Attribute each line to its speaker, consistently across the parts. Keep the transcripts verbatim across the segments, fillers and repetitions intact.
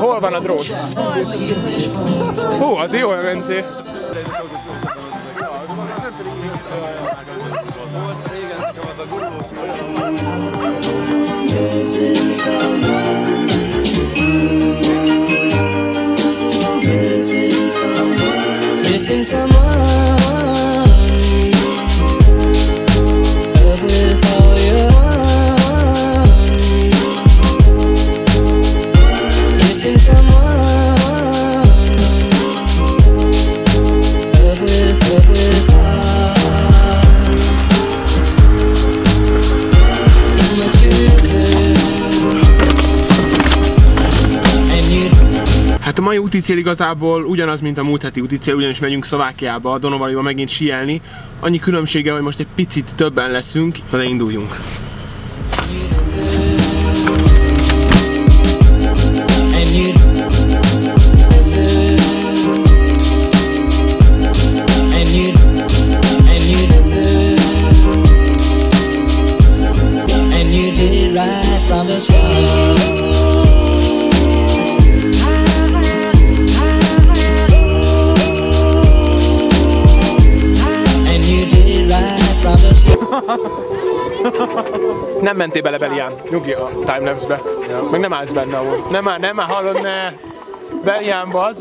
Speaker 1: Hol van a drót? Hú, az jó mentél.
Speaker 2: Missing someone, love with all your heart. Missing someone, love with, love with heart. How much you miss it, and you.
Speaker 1: Hát a mai úti cél igazából ugyanaz, mint a múlt heti úti cél, ugyanis megyünk Szlovákiába, a Donovaliba megint síelni. Annyi különbsége, hogy most egy picit többen leszünk, de induljunk. Nem mentél bele, Belián. Nyugi a timelapse-be. Ja. Meg nem állsz benne ahol. Nem áll, nem áll, hallod, ne! Beliánba az.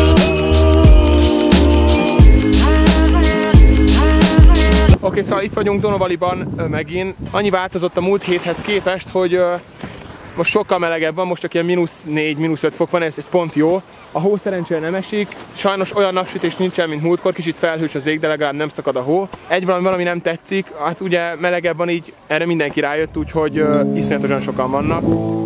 Speaker 1: Oké, okay, szóval itt vagyunk Donovaliban megint. Annyi változott a múlt héthez képest, hogy uh, most sokkal melegebb van, most csak ilyen mínusz négy, mínusz öt fok van, ez, ez pont jó. A hó szerencsére nem esik, sajnos olyan napsütés nincsen, mint múltkor, kicsit felhős az ég, de legalább nem szakad a hó. Egy valami, valami nem tetszik, hát ugye melegebb van így, erre mindenki rájött, úgyhogy uh, iszonyatosan sokan vannak.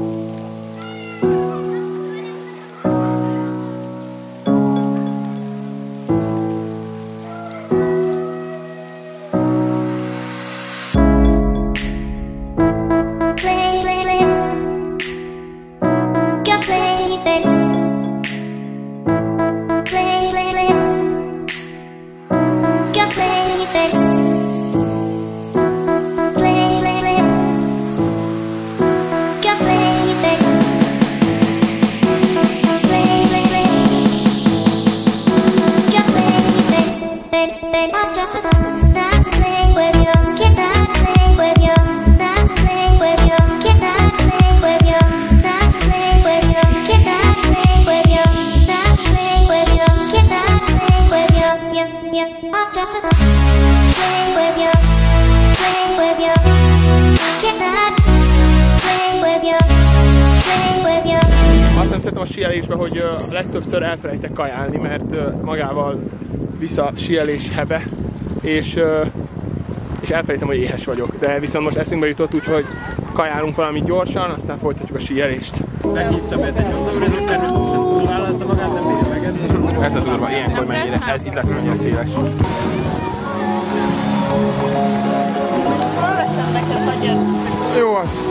Speaker 1: Azt nem szeretem a síelésbe, hogy uh, legtöbbször elfelejtek kajálni, mert uh, magával visz a síelés hebe, és, uh, és elfelejtem, hogy éhes vagyok. De viszont most eszünkbe jutott, úgyhogy kajálunk valamit gyorsan, aztán folytatjuk a síelést. Meghívtam őt egy nyomdóbrezőt, természetesen túlvállalta magát, nem bírja megedni. Ez a durva, ilyenkor mennyire, ez itt lesz mennyire széles. Jó az!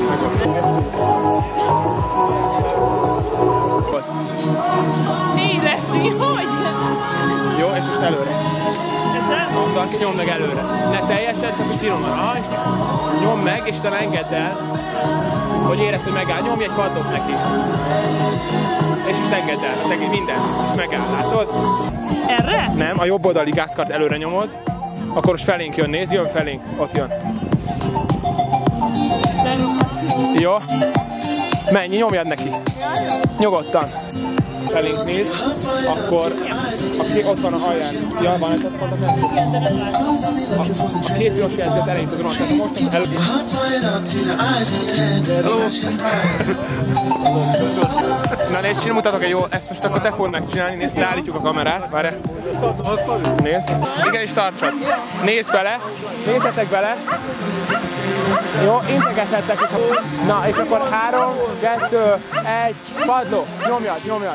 Speaker 3: Négy lesz, mi? Hogy?
Speaker 1: Jó, és most előre.
Speaker 3: Ezzel?
Speaker 1: Mondta, aki nyomd meg előre. Ne teljesen, csak hogy finoman. Aha, és nyomd meg, és utána engedd el, hogy érezd, hogy megáll. Nyomj egy paddot neki. És most engedd el, szegény minden. És megáll, látod?
Speaker 3: Erre?
Speaker 1: Nem, a jobb oldali gázkart előre nyomod. Akkor most felénk jön, nézd, jön felénk. Ott jön. Jó. Menj, nyomjad neki. Nyugodtan. Felénk néz. Akkor aki ott van a alján. Ja, van ez ott a A két piros jelző az elejét tudom, tehát most el... Na nézd, mutatok egy jó, ezt most akkor te fogod megcsinálni, nézd, leállítjuk a kamerát, várj. Nézd. Igen, és tartsad. Nézd bele, nézzetek bele. Jó, integethettek. Na, és akkor három, kettő, egy, padló. Nyomjad, nyomjad.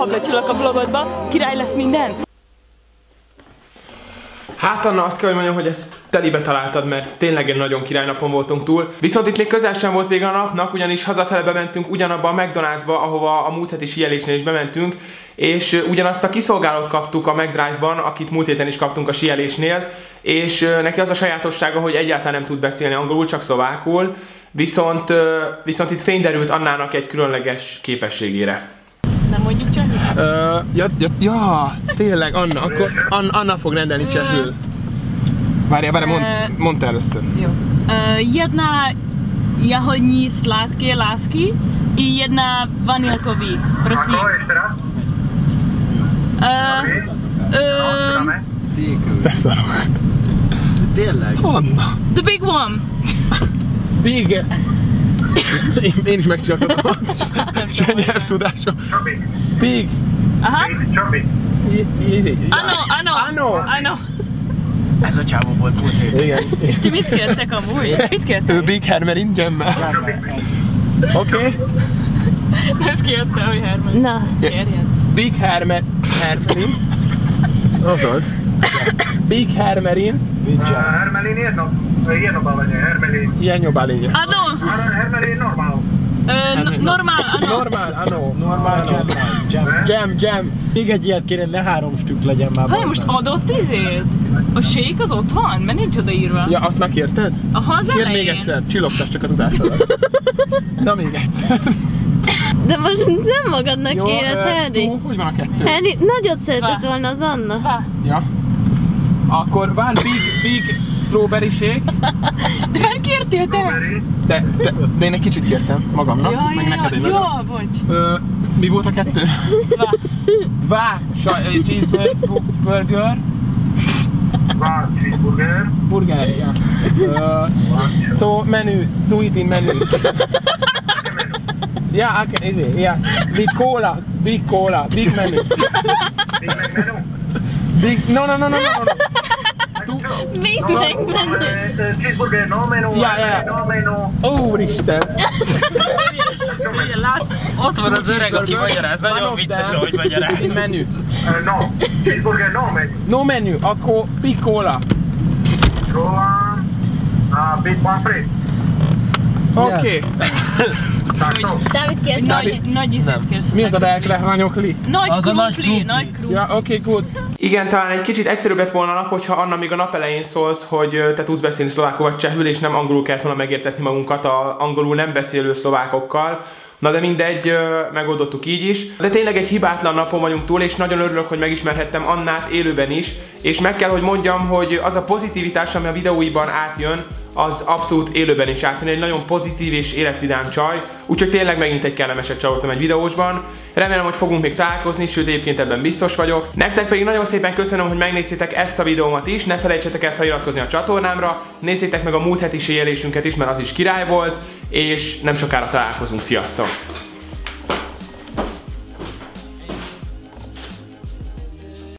Speaker 3: fogok becsülök a vlogodba, király lesz minden.
Speaker 1: Hát Anna, azt kell, hogy mondjam, hogy ezt telibe találtad, mert tényleg egy nagyon királynapon voltunk túl. Viszont itt még közel sem volt vége a napnak, ugyanis hazafele bementünk ugyanabba a McDonald'sba, ahova a múlt heti síelésnél is bementünk, és ugyanazt a kiszolgálót kaptuk a McDrive-ban, akit múlt héten is kaptunk a síelésnél, és neki az a sajátossága, hogy egyáltalán nem tud beszélni angolul, csak szlovákul, viszont, viszont itt fény derült Annának egy különleges képességére.
Speaker 3: Nem mondjuk csehül?
Speaker 1: Uh, ja, ja, ja, tényleg, Anna, akkor Anna, Anna fog rendelni csehül. Várjál, várjál, mond, mondd először.
Speaker 3: Jó. Uh, jedna jahodní sladké lásky i jedna vanilkový. Prosím. Uh, uh,
Speaker 1: De szarok.
Speaker 4: Tényleg?
Speaker 1: Anna.
Speaker 3: the big one.
Speaker 1: Big. Én, én is megcsináltam a nyelvtudásom. Big.
Speaker 3: Aha.
Speaker 1: Easy.
Speaker 3: Ano, ano.
Speaker 1: Ano.
Speaker 3: Ano.
Speaker 4: Ez a csávó volt múlt héten.
Speaker 1: Igen.
Speaker 3: És ti mit kértek amúgy? Mit kértek?
Speaker 1: Ő Big Hermerin Jemmel. Oké. Okay.
Speaker 3: Ezt kérte, hogy Herman.
Speaker 5: Na.
Speaker 3: Kérjen.
Speaker 1: Big Hermer... Hermerin. Azaz. Big Hermerin.
Speaker 6: Hermelin jedno, jedno balenie, Hermelin.
Speaker 1: Jedno balenie.
Speaker 3: Ano.
Speaker 6: Hermelin normál.
Speaker 3: Ö, normál, ano.
Speaker 1: Normál, ano. Normál,
Speaker 4: Jam, jam.
Speaker 1: Jam, jam.
Speaker 4: Még egy ilyet kéne, ne három stück legyen már.
Speaker 3: Haj, most adott izét? A shake az ott van? Mert nincs odaírva.
Speaker 1: Ja, azt megkérted?
Speaker 3: Aha, az
Speaker 1: Kér
Speaker 3: elején.
Speaker 1: még egyszer, csillogtass csak a tudásodat. Na még egyszer.
Speaker 5: De most nem magadnak
Speaker 1: Jó,
Speaker 5: kéred,
Speaker 1: ö,
Speaker 5: Henry.
Speaker 1: tú, hogy van a kettő?
Speaker 5: Henry, nagyot szeretett
Speaker 3: Vá.
Speaker 5: volna az Anna.
Speaker 3: Vá.
Speaker 1: Ja. Akkor van big, big strawberry shake.
Speaker 3: De nem kértél te?
Speaker 1: De, de, de én egy kicsit kértem magamnak,
Speaker 3: Ja,
Speaker 1: meg
Speaker 3: ja,
Speaker 1: neked egy
Speaker 3: ja,
Speaker 1: nagyon.
Speaker 3: ja, bocs.
Speaker 1: Ö, mi volt a kettő?
Speaker 3: Vá.
Speaker 1: Dva cheeseburger.
Speaker 6: Dva cheeseburger.
Speaker 1: Burger, ja. Uh, so menu, do it in menu. Yeah, I can, easy, yes. Big cola, big cola, big menu.
Speaker 6: Big Mac menu.
Speaker 1: Big, no, no, no, no, no, no.
Speaker 5: Még
Speaker 1: So-
Speaker 5: megmenni.
Speaker 6: Eh, Cheeseburger no menu.
Speaker 1: Ja, ja, ja.
Speaker 6: No menu.
Speaker 1: Úristen!
Speaker 4: Ott van az öreg, aki magyaráz, nagyon vicces, ahogy magyaráz.
Speaker 1: In menu.
Speaker 6: Eh, No. Cheeseburger no menu.
Speaker 1: No menu, akkor big cola.
Speaker 6: Cola. Ah, big one free.
Speaker 1: Oké. Okay.
Speaker 6: Tak to.
Speaker 5: Dávid kérsz
Speaker 3: Nagy,
Speaker 5: valamit?
Speaker 3: nagy izet kérsz.
Speaker 1: Mi az a belkre hanyokli?
Speaker 3: Nagy
Speaker 4: Az a nagy
Speaker 3: krumpli,
Speaker 4: krumpli.
Speaker 3: nagy krumpli.
Speaker 1: Ja, oké, okay, good. Igen, talán egy kicsit egyszerűbb lett volna a nap, hogyha Anna még a nap elején szólsz, hogy ö, te tudsz beszélni szlovákul vagy csehül, és nem angolul kellett volna megértetni magunkat a angolul nem beszélő szlovákokkal. Na de mindegy, ö, megoldottuk így is. De tényleg egy hibátlan napon vagyunk túl, és nagyon örülök, hogy megismerhettem Annát élőben is. És meg kell, hogy mondjam, hogy az a pozitivitás, ami a videóiban átjön, az abszolút élőben is átjön. Egy nagyon pozitív és életvidám csaj. Úgyhogy tényleg megint egy kellemeset csalódtam egy videósban. Remélem, hogy fogunk még találkozni, sőt egyébként ebben biztos vagyok. Nektek pedig nagyon szépen köszönöm, hogy megnéztétek ezt a videómat is. Ne felejtsetek el feliratkozni a csatornámra. Nézzétek meg a múlt heti síelésünket is, mert az is király volt. És nem sokára találkozunk. Sziasztok!